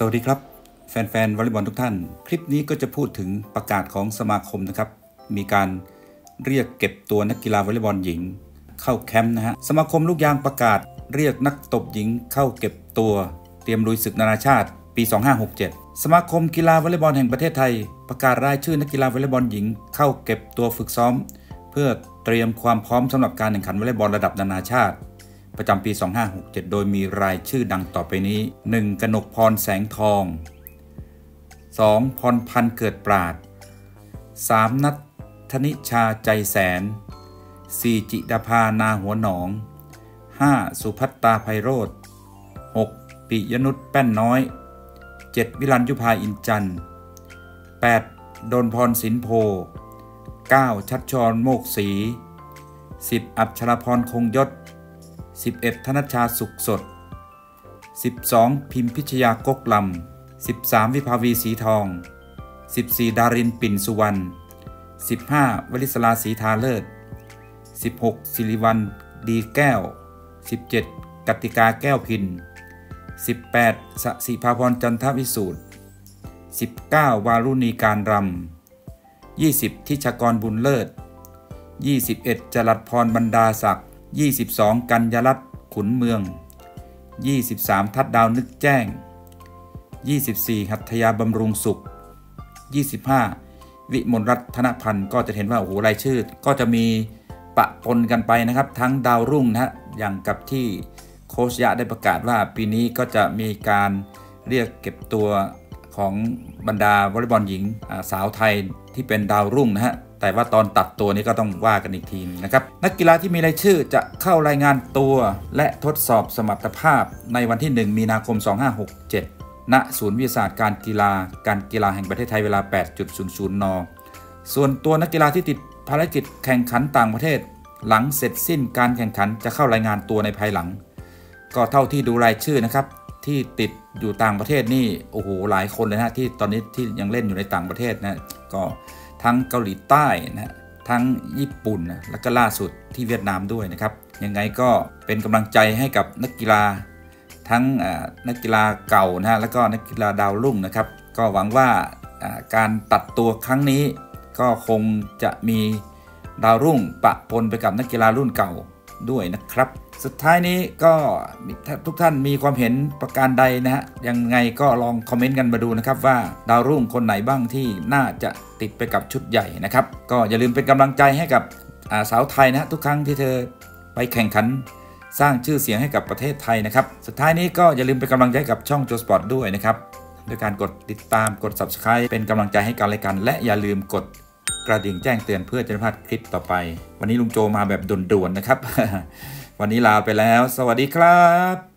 สวัสดีครับแฟนๆวอลเลย์บอลทุกท่านคลิปนี้ก็จะพูดถึงประกาศของสมาคมนะครับมีการเรียกเก็บตัวนักกีฬาวอลเลย์บอลหญิงเข้าแคมป์นะฮะสมาคมลูกยางประกาศเรียกนักตบหญิงเข้าเก็บตัวเตรียมลุยศึกนานาชาติปี 2567 สมาคมกีฬาวอลเลย์บอลแห่งประเทศไทยประกาศรายชื่อนักกีฬาวอลเลย์บอลหญิงเข้าเก็บตัวฝึกซ้อมเพื่อเตรียมความพร้อมสำหรับการแข่งขันวอลเลย์บอลระดับนานาชาติประจำปี 2567 โดยมีรายชื่อดังต่อไปนี้ 1. กนกพรแสงทอง 2. พรพันธ์เกิดปราด 3. นัทธนิชาใจแสน 4. จิดาภานาหัวหนอง 5. สุภัตตาไพโรจน์ 6. ปิยนุชแป้นน้อย 7. วิรัญยุภาอินจันทร์ 8. ดลพรสินโพ 9. ชัชชรโมกศรี 10. อัชรพรคงยศ 11. ธนชชาสุขสด 12. พิมพิชยากกลำ 13. วิภาวีสีทอง 14. ดารินปิ่นสุวรรณ 15. วลิศราศรีทาเลิศ 16. ศิริวัลย์ดีแก้ว 17. กติกาแก้วพิน 18. สศิภาพรจันทวิสูตร 19. วารุณีการรำ 20. ทิชกรบุญเลิศ 21. จรัสพรบรรดาศักดิ์ 22. กัญญรัตน์ขุนเมือง 23. ทัดดาวนึกแจ้ง 24. หัตถยาบำรุงสุข 25. วิมลรัตน์ธนพันธ์ก็จะเห็นว่าโอ้โหรายชื่อก็จะมีปะปนกันไปนะครับทั้งดาวรุ่งนะฮะอย่างกับที่โค้ชยะได้ประกาศว่าปีนี้ก็จะมีการเรียกเก็บตัวของบรรดาวอลเลย์บอลหญิงสาวไทยที่เป็นดาวรุ่งนะฮะแต่ว่าตอนตัดตัวนี้ก็ต้องว่ากันอีกทีนะครับนักกีฬาที่มีรายชื่อจะเข้ารายงานตัวและทดสอบสมรรถภาพในวันที่ 1 มีนาคม 2567 ณ ศูนย์วิทยาศาสตร์การกีฬาแห่งประเทศไทยเวลา 8.00 น. ส่วนตัวนักกีฬาที่ติดภารกิจแข่งขันต่างประเทศหลังเสร็จสิ้นการแข่งขันจะเข้ารายงานตัวในภายหลังก็เท่าที่ดูรายชื่อนะครับที่ติดอยู่ต่างประเทศนี่โอ้โหหลายคนเลยนะที่ตอนนี้ที่ยังเล่นอยู่ในต่างประเทศนะก็ทั้งเกาหลีใต้นะทั้งญี่ปุ่นนะแล้วก็ล่าสุดที่เวียดนามด้วยนะครับยังไงก็เป็นกำลังใจให้กับนักกีฬาทั้งนักกีฬาเก่านะแล้วก็นักกีฬาดาวรุ่งนะครับก็หวังว่าการตัดตัวครั้งนี้ก็คงจะมีดาวรุ่งปะปนไปกับนักกีฬารุ่นเก่าด้วยนะครับสุดท้ายนี้ก็ทุกท่านมีความเห็นประการใดนะฮะยังไงก็ลองคอมเมนต์กันมาดูนะครับว่าดาวรุ่งคนไหนบ้างที่น่าจะติดไปกับชุดใหญ่นะครับก็อย่าลืมเป็นกำลังใจให้กับสาวไทยนะทุกครั้งที่เธอไปแข่งขันสร้างชื่อเสียงให้กับประเทศไทยนะครับสุดท้ายนี้ก็อย่าลืมเป็นกำลังใจกับช่องโจสปอร์ตด้วยนะครับด้วยการกดติดตามกด Subscribe เป็นกำลังใจให้กันและกันและอย่าลืมกดกระดิ่งแจ้งเตือนเพื่อจะไม่พลาดคลิปต่อไปวันนี้ลุงโจมาแบบด่วนๆนะครับวันนี้ลาไปแล้วสวัสดีครับ